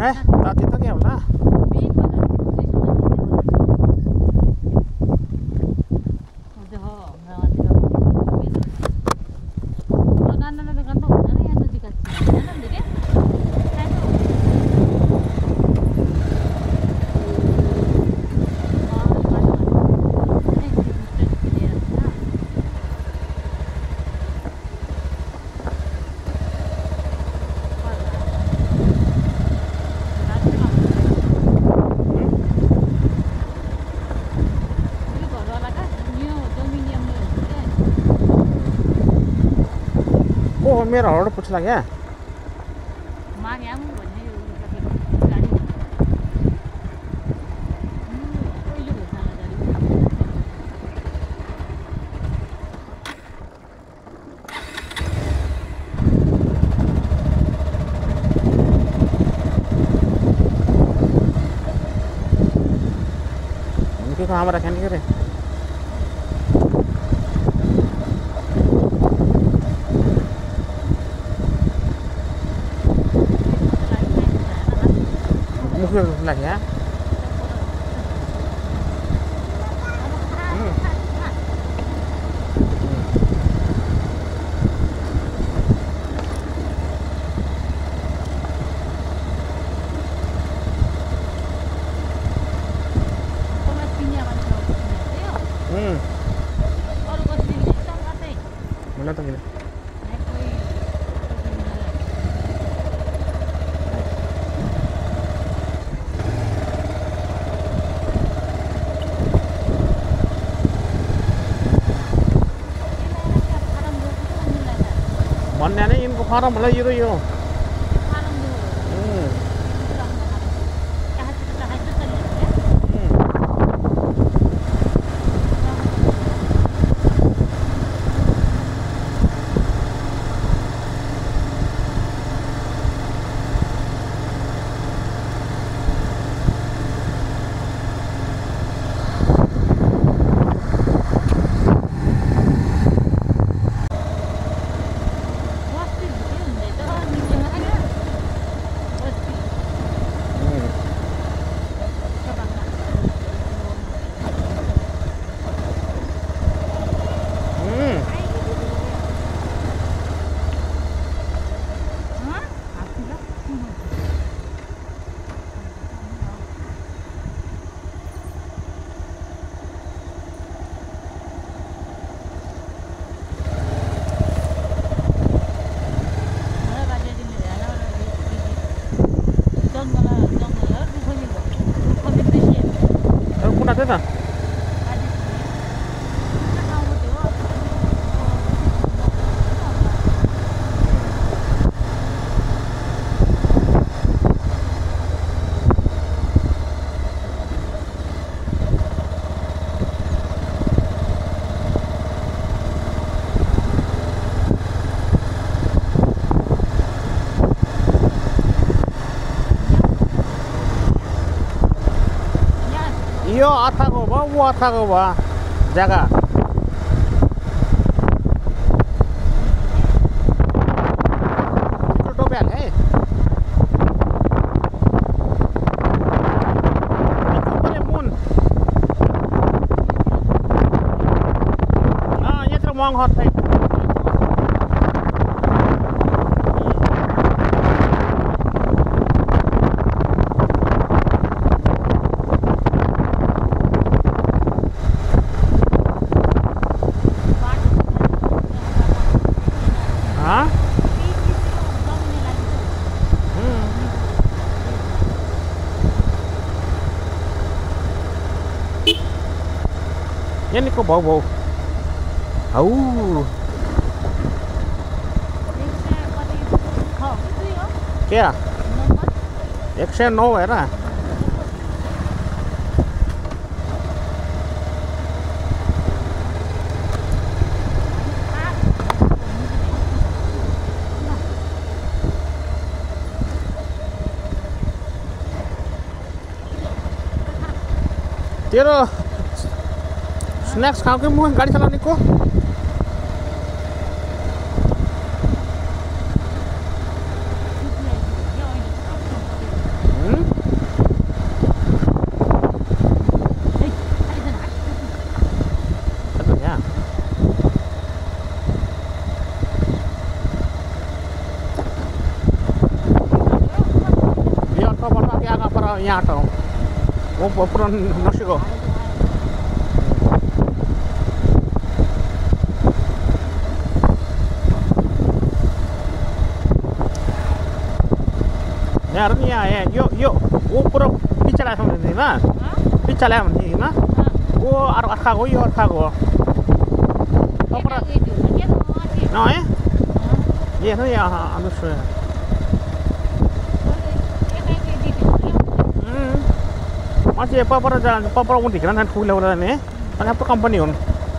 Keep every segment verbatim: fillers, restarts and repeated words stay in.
Eh, tadi itu gimana? मेरो हौड पुछला क्या मागे आउँ भन्ने गाडी पहिलो भेट्न उनके को हमारा क्या नहीं करे lagi ya. Hmm. Mana tuh gini? भन्ने नै यिनको फारम होला यो यो Ada tak? यो अथाको भयो ऊ अथाको भयो जग्गा टोप्याल है मुन यत्रो महँगो छ ini kok bau-bau au क्या एक सौ नौ है ना तेरो स्नैक्स खाओ के मुँह गाड़ी चलाने को यहाँ आठ वो पुरा नसिको यहाँ नि यहाँ यहाँ यो यो वो पुरा पिच्छा ल्याएको भन्दैमा पिच्छा ल्यायो भनेदेखिमा वो अर्को अर्काको यो अर्काको हो है ये है यहाँ अनुष्य masih apa para jalan apa para mudik kan full level ini kan apa company on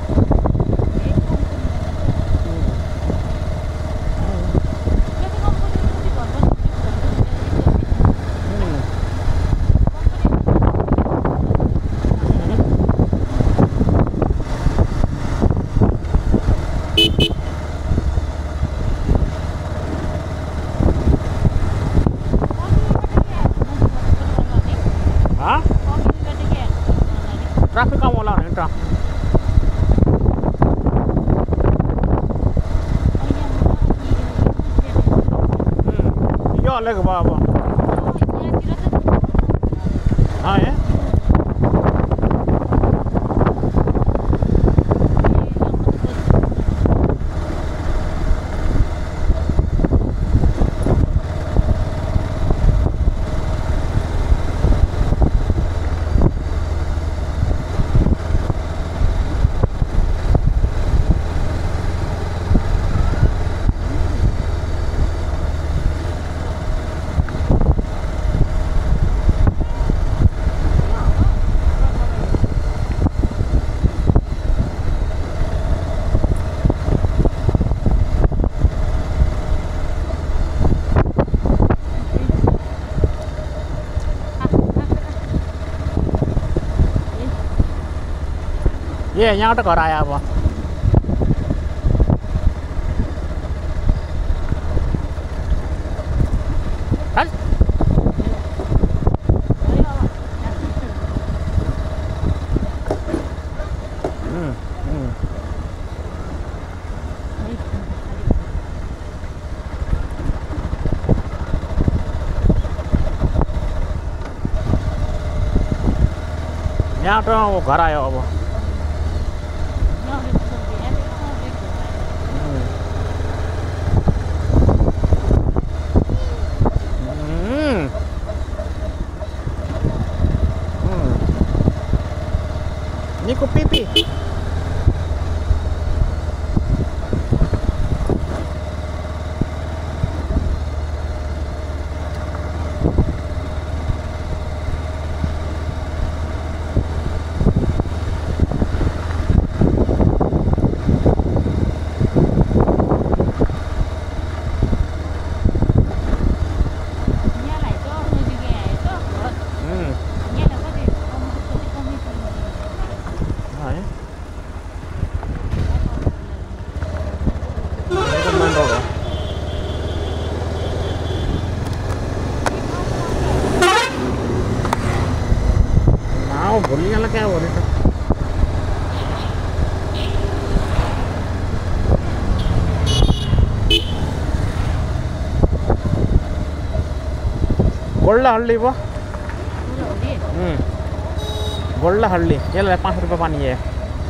traffic kamu lah entah hmm yo lagi apa ah ya ये यहाँ तो घर आया अब चल हम्म हम्म यहाँ तो वो घर आया अब Nico pipi. बोलिए ना क्या हो रहा है गोल्लाहल्ली वो हम्म गोल्लाहल्ली ये ले पाँच रुपये पानी है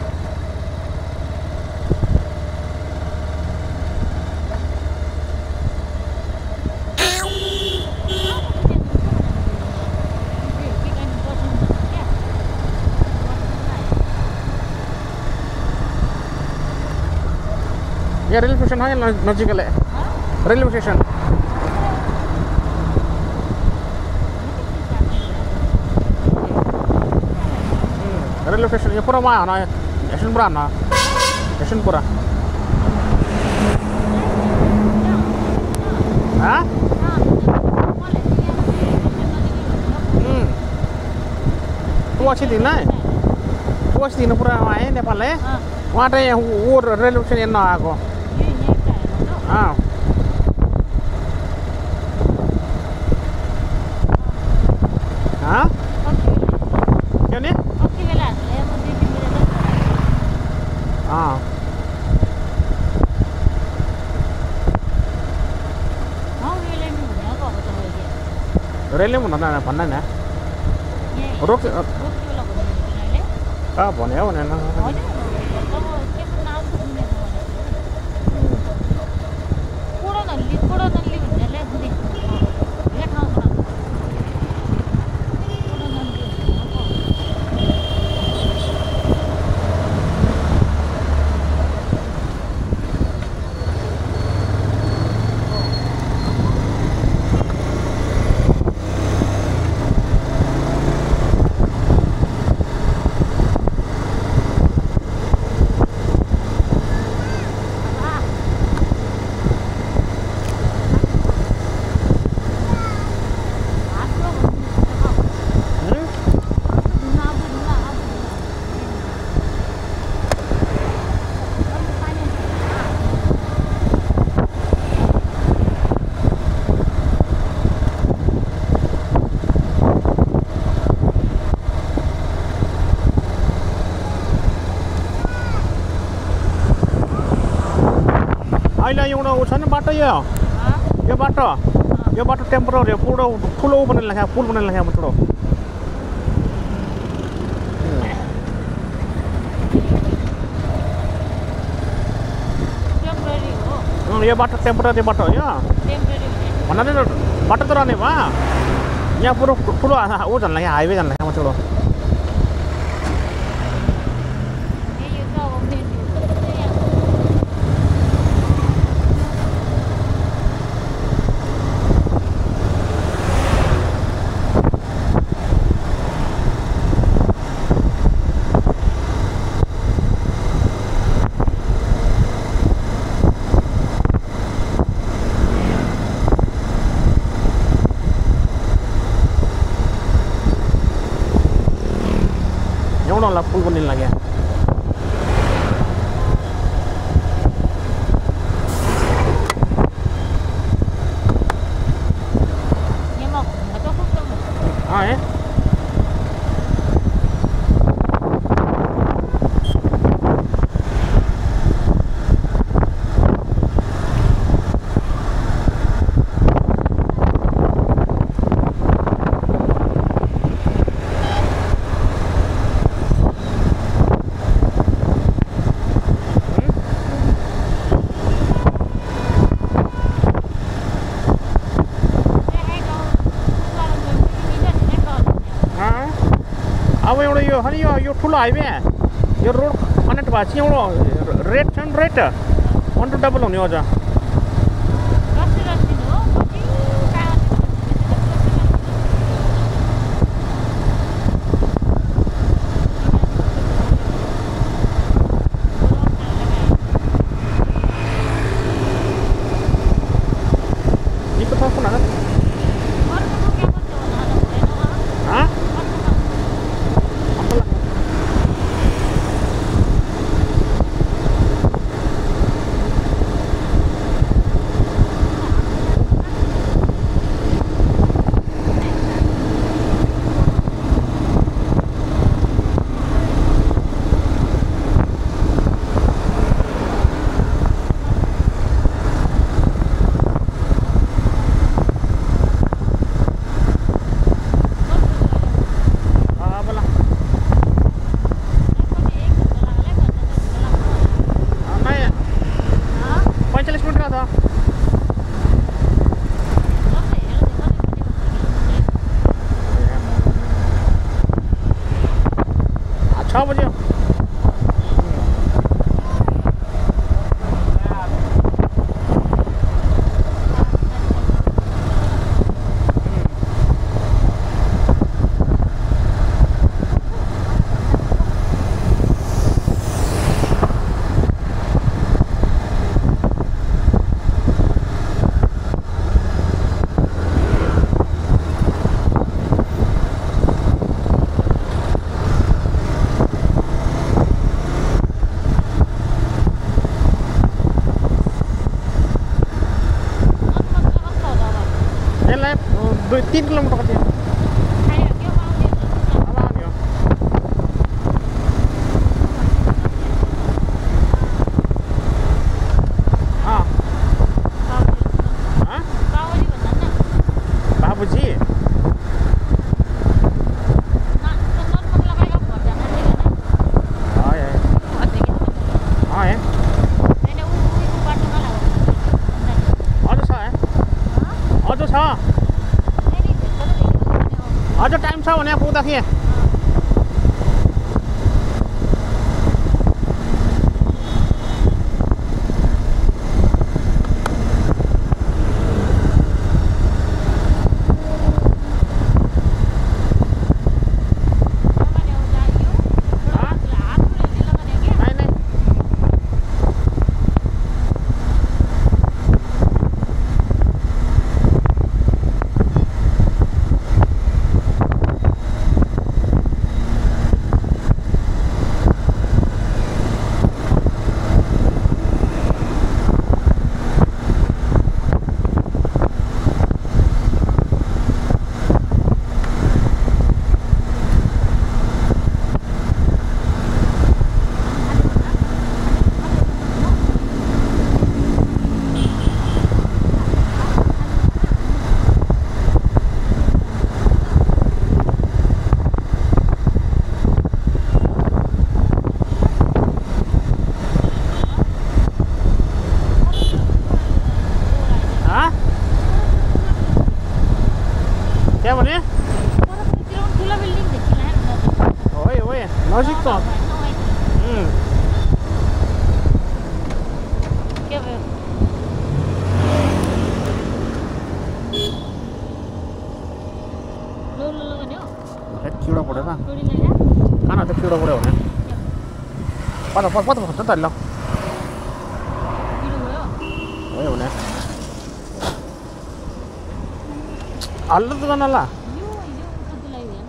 ये रेलवे स्टेशन है नजदीक है रेलवे स्टेशन रेलवे स्टेशन ये पूरा वहाँ आना स्टेशन पूरा आना स्टेशन पूरा हाँ तू अच्छी दिन ना तू अच्छी दिन पूरा वहाँ है नेपाल है वहाँ तो वो रेलवे स्टेशन ना आगो हाँ हाँ क्या नहीं हाँ रेलवे में ना ना पन्ना ना रोक्छ रोक्योला भन्नु अहिले कहाँ भन्यो भनेर होइन तब के नाम सुन्ने कोडो नल्ली कोडो नल्ली भन्नेले बुझे ले ठाउँ ठाउँ कोडो नल्ली अहिले एउटा उ छ नि बाटो यो यो बाटो यो बाटो टेम्पोररी पुरो ठुलो बनाएर लेखा पुल बनाएर लेखा ठुलो टेम्परेरी हो यो बाटो टेम्पोररी बाटो हो यो टेम्परेरी भन्नाले बाटो त रहने भयो यहाँ पुरो ठुलो ऊ झन् लाग्यो हाइवे झन् लाग्यो ठुलो यो त अब मेन एउटालाई पुल पनि लाग्यो यहाँ घुम्न त कस्तो है अब एउटा यो अनि यो यो ठुलो हाइवे यो रोड कनेक्ट भएको छ एउटा रेट छ नि रेट वान टू डबल हुने अझ रस्सी रस्सी हो कति यी कता कुन हाल छ बज्यो दुई तीन किलोमीटर कति बाबुजी बाबुजी अझ टाइम छ भने पुग्दाखेरि क्या भने ठुलो बिल्डिङ देखिला ओए ओए नजिक त उम् के भयो लो लो लो भन्यो हेट किडा पड्यो त टोडी ल्याया खाना त किडा पड्यो भने पता पता पता भन्छ त ल किडो भयो भयो भने हल्लो त गर्न ल यो यो कतिलाई हैन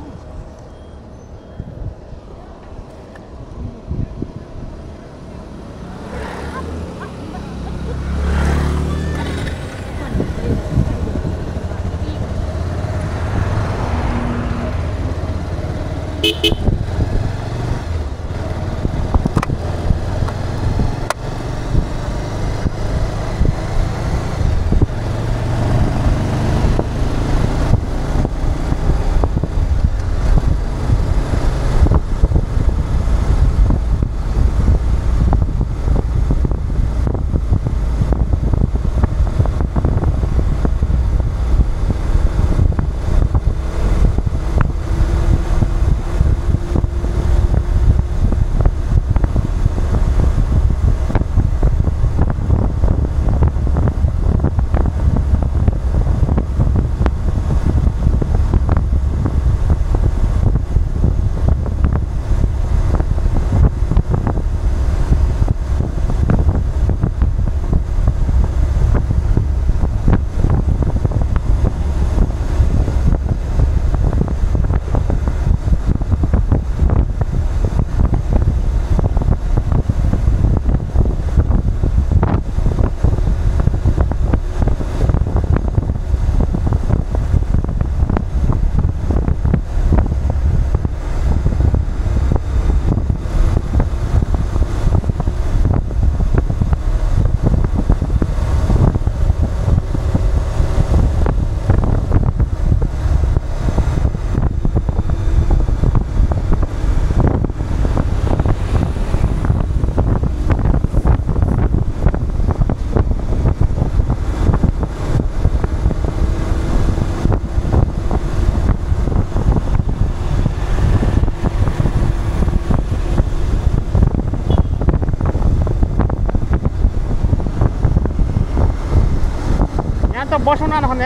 त बस पनि नखाने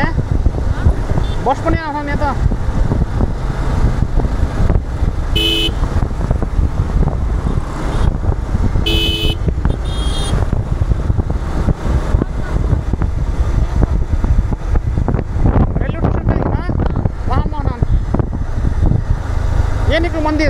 बस पनि नखाने त रेलवे स्टेसन वहाँ वहाँ यहाँनिर मन्दिर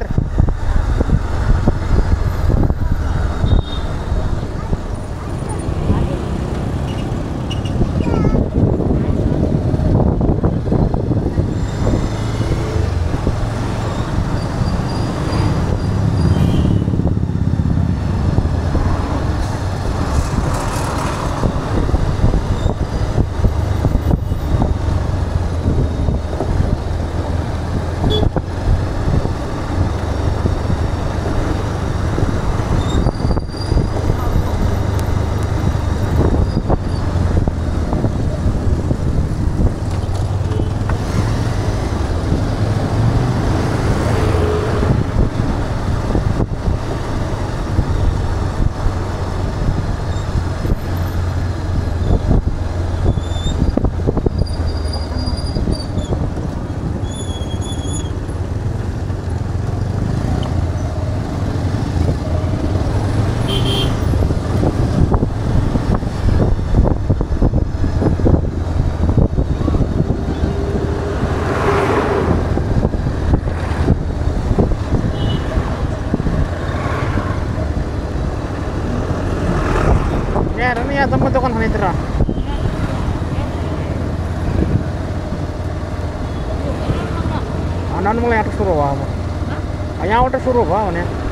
यहाँ जम्मै दोकान छ नि यतिर नन्दमूल यहाँ सुरु भयो अब यहाँबाट सुरु भयो भने